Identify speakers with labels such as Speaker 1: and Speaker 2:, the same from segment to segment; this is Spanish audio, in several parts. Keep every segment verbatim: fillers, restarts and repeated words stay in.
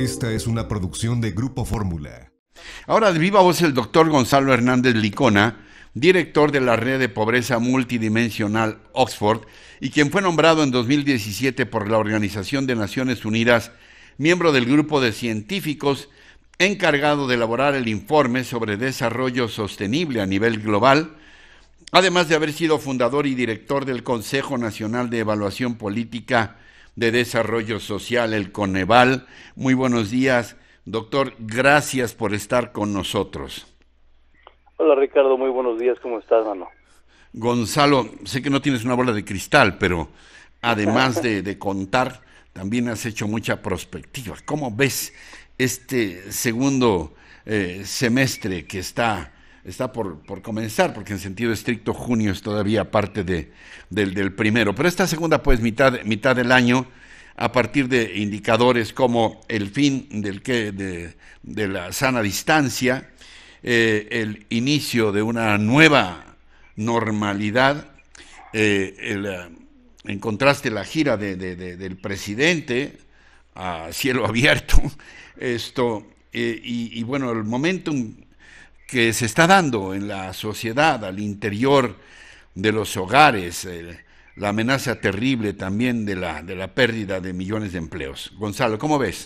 Speaker 1: Esta es una producción de Grupo Fórmula.
Speaker 2: Ahora de viva voz el doctor Gonzalo Hernández Licona, director de la Red de Pobreza Multidimensional Oxford, y quien fue nombrado en dos mil diecisiete por la Organización de Naciones Unidas, miembro del grupo de científicos encargado de elaborar el informe sobre desarrollo sostenible a nivel global, además de haber sido fundador y director del Consejo Nacional de Evaluación Política de Desarrollo Social, el Coneval. Muy buenos días, doctor, gracias por estar con nosotros.
Speaker 3: Hola Ricardo, muy buenos días, ¿cómo estás, mano?
Speaker 2: Gonzalo, sé que no tienes una bola de cristal, pero además de, de contar, también has hecho mucha prospectiva. ¿Cómo ves este segundo eh, semestre que está, está por, por comenzar? Porque en sentido estricto junio es todavía parte de, del, del primero, pero esta segunda pues mitad, mitad del año, a partir de indicadores como el fin del que, de, de la sana distancia, eh, el inicio de una nueva normalidad, eh, el, en contraste la gira de, de, de, del presidente a cielo abierto, esto eh, y, y bueno, el momentum que se está dando en la sociedad al interior de los hogares, eh, la amenaza terrible también de la de la pérdida de millones de empleos. Gonzalo, ¿cómo ves?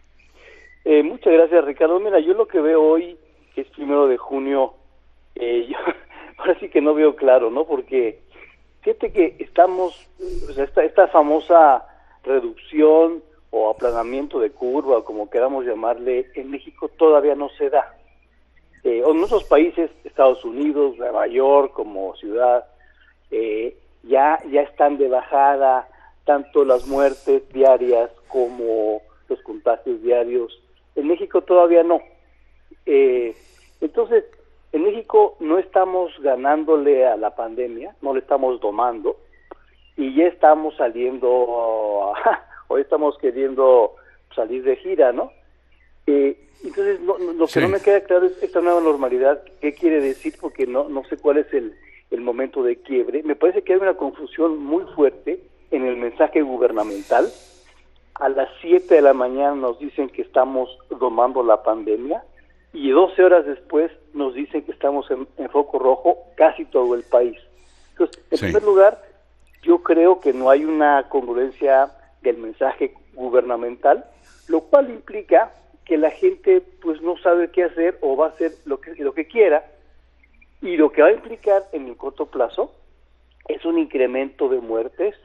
Speaker 3: Eh, muchas gracias, Ricardo. Mira, yo lo que veo hoy, que es primero de junio, eh, yo ahora sí que no veo claro, ¿no? Porque fíjate que estamos, o sea, esta, esta famosa reducción o aplanamiento de curva, o como queramos llamarle, en México todavía no se da. Eh, en otros países, Estados Unidos, Nueva York como ciudad, eh, ya, ya están de bajada tanto las muertes diarias como los contagios diarios. En México todavía no. Eh, entonces, en México no estamos ganándole a la pandemia, no le estamos domando, y ya estamos saliendo, hoy estamos queriendo salir de gira, ¿no? Eh, entonces, no, no, lo que sí. no me queda claro es esta nueva normalidad, ¿qué quiere decir? Porque no, no sé cuál es el, el momento de quiebre. Me parece que hay una confusión muy fuerte en el mensaje gubernamental. A las siete de la mañana nos dicen que estamos domando la pandemia, y doce horas después nos dicen que estamos en, en foco rojo casi todo el país. Entonces, en sí. primer lugar, yo creo que no hay una congruencia del mensaje gubernamental, lo cual implica que la gente pues no sabe qué hacer o va a hacer lo que, lo que quiera, y lo que va a implicar en el corto plazo es un incremento de muertes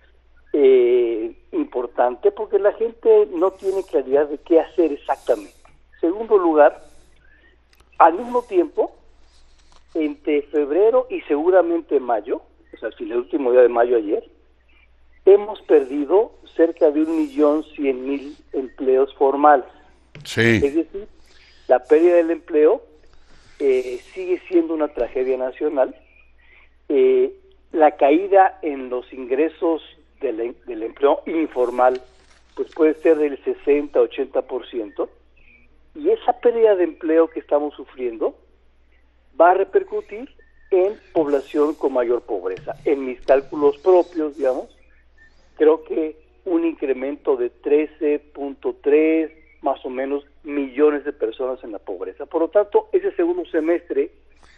Speaker 3: eh, importante, porque la gente no tiene claridad de qué hacer exactamente. Segundo lugar, al mismo tiempo, entre febrero y seguramente mayo, o sea, el último día de mayo ayer, hemos perdido cerca de un millón cien mil empleos formales.
Speaker 2: Sí.
Speaker 3: Es decir, la pérdida del empleo eh, sigue siendo una tragedia nacional. Eh, la caída en los ingresos del, del empleo informal pues puede ser del sesenta a ochenta por ciento. Y esa pérdida de empleo que estamos sufriendo va a repercutir en población con mayor pobreza. En mis cálculos propios, digamos, creo que un incremento de trece punto tres más o menos millones de personas en la pobreza. Por lo tanto, ese segundo semestre,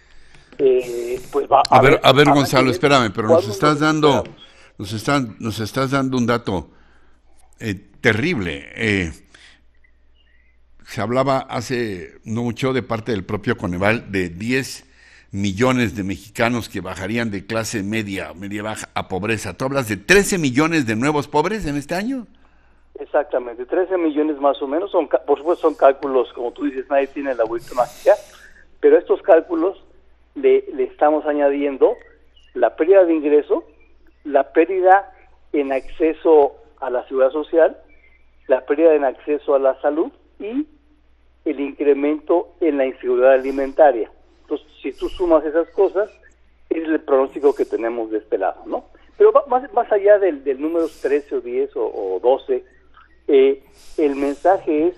Speaker 3: eh, pues va a,
Speaker 2: a ver,
Speaker 3: ver,
Speaker 2: a ver,
Speaker 3: a
Speaker 2: Gonzalo, espérame, pero nos estás
Speaker 3: nos
Speaker 2: dando, nos están, nos estás dando un dato eh, terrible. Eh, se hablaba hace no mucho de parte del propio Coneval de diez millones de mexicanos que bajarían de clase media, media baja a pobreza. ¿Tú hablas de trece millones de nuevos pobres en este año?
Speaker 3: Exactamente, trece millones más o menos, son, por supuesto son cálculos, como tú dices, nadie tiene la bolita mágica, pero estos cálculos le, le estamos añadiendo la pérdida de ingreso, la pérdida en acceso a la seguridad social, la pérdida en acceso a la salud y el incremento en la inseguridad alimentaria. Entonces, si tú sumas esas cosas, es el pronóstico que tenemos de este lado, ¿no? Pero más, más allá del, del número trece o diez o, o doce, Eh, el mensaje es,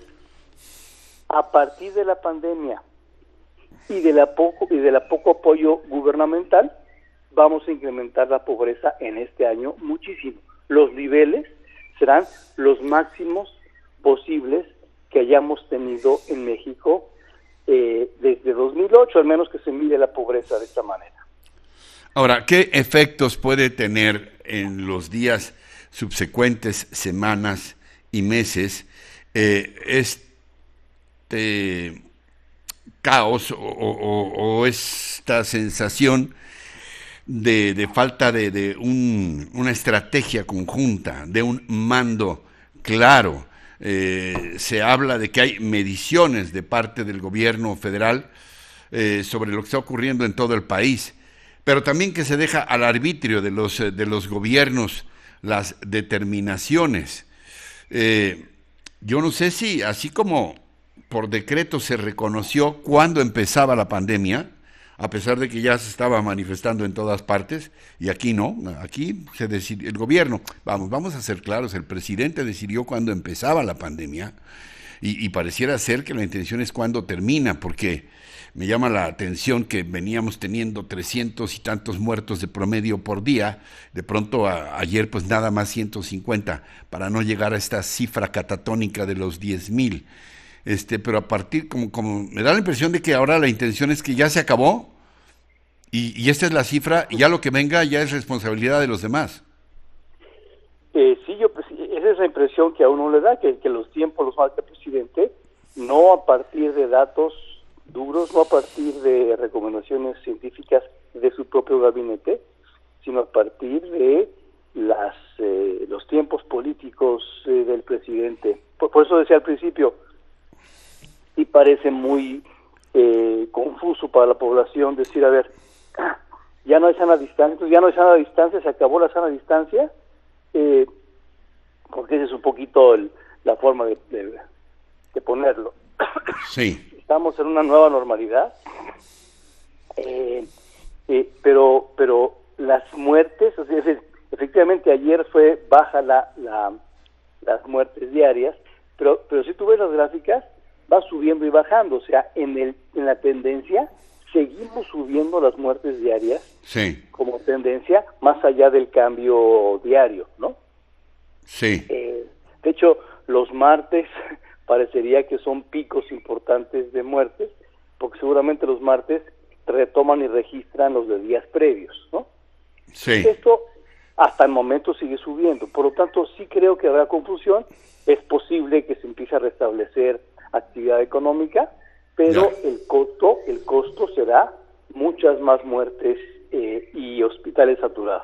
Speaker 3: a partir de la pandemia y de la poco y de la poco apoyo gubernamental, vamos a incrementar la pobreza en este año muchísimo. Los niveles serán los máximos posibles que que hayamos tenido en México eh, desde dos mil ocho, al menos que se mide la pobreza de esta manera.
Speaker 2: Ahora, ¿qué efectos puede tener en los días subsecuentes, semanas y meses eh, este caos o, o, o esta sensación de, de falta de, de un, una estrategia conjunta, de un mando claro? Eh, se habla de que hay mediciones de parte del gobierno federal eh, sobre lo que está ocurriendo en todo el país, pero también que se deja al arbitrio de los, de los gobiernos las determinaciones. Eh, yo no sé si, así como por decreto se reconoció cuándo empezaba la pandemia, a pesar de que ya se estaba manifestando en todas partes, y aquí no, aquí se decidió, el gobierno, vamos, vamos a ser claros, el presidente decidió cuándo empezaba la pandemia, y, y pareciera ser que la intención es cuándo termina, porque me llama la atención que veníamos teniendo trescientos y tantos muertos de promedio por día, de pronto a, ayer pues nada más ciento cincuenta, para no llegar a esta cifra catatónica de los diez mil. Este, pero a partir, como, como me da la impresión de que ahora la intención es que ya se acabó y, y esta es la cifra y ya lo que venga ya es responsabilidad de los demás.
Speaker 3: Eh, sí, yo, pues, esa es la impresión que a uno le da, que, que los tiempos los marca el presidente, no a partir de datos duros, no a partir de recomendaciones científicas de su propio gabinete, sino a partir de las eh, los tiempos políticos eh, del presidente. Por, por eso decía al principio, y parece muy eh, confuso para la población decir, a ver, ya no hay sana distancia, ya no hay sana distancia, se acabó la sana distancia, eh, porque esa es un poquito el, la forma de, de, de ponerlo.
Speaker 2: Sí.
Speaker 3: Estamos en una nueva normalidad, eh, eh, pero pero las muertes, o sea, efectivamente ayer fue baja la, la las muertes diarias, pero pero si tú ves las gráficas, va subiendo y bajando, o sea, en el en la tendencia seguimos subiendo las muertes diarias,
Speaker 2: sí,
Speaker 3: como tendencia, más allá del cambio diario, ¿no?
Speaker 2: Sí.
Speaker 3: Eh, de hecho, los martes parecería que son picos importantes de muertes, porque seguramente los martes retoman y registran los de días previos, ¿no?
Speaker 2: Sí.
Speaker 3: Esto hasta el momento sigue subiendo, por lo tanto sí creo que habrá confusión, es posible que se empiece a restablecer actividad económica, pero ya. el costo, el costo será muchas más muertes eh, y hospitales saturados.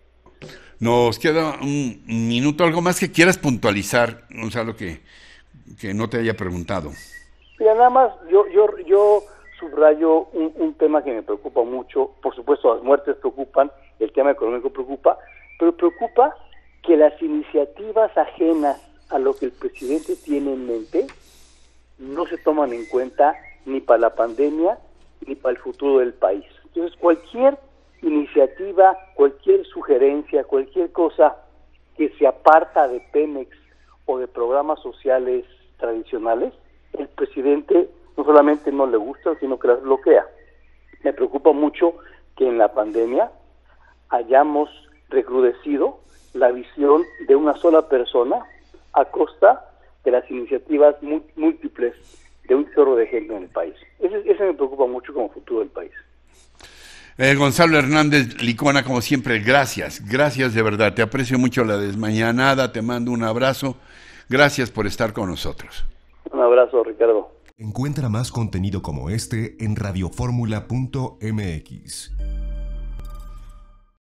Speaker 2: Nos queda un minuto, algo más que quieras puntualizar, Gonzalo, que, que no te haya preguntado.
Speaker 3: Mira, nada más, yo yo yo subrayo un, un tema que me preocupa mucho. Por supuesto, las muertes preocupan, el tema económico preocupa, pero preocupa que las iniciativas ajenas a lo que el presidente tiene en mente no se toman en cuenta ni para la pandemia ni para el futuro del país. Entonces, cualquier iniciativa, cualquier sugerencia, cualquier cosa que se aparta de Pemex o de programas sociales tradicionales, el presidente no solamente no le gusta, sino que las bloquea. Me preocupa mucho que en la pandemia hayamos recrudecido la visión de una sola persona a costa de las iniciativas múltiples de un chorro de gente en el país. Ese, ese me preocupa mucho como futuro del país.
Speaker 2: Eh, Gonzalo Hernández Licona, como siempre, gracias, gracias de verdad, te aprecio mucho la desmañanada, te mando un abrazo, gracias por estar con nosotros.
Speaker 3: Un abrazo, Ricardo.
Speaker 1: Encuentra más contenido como este en radioformula punto m x.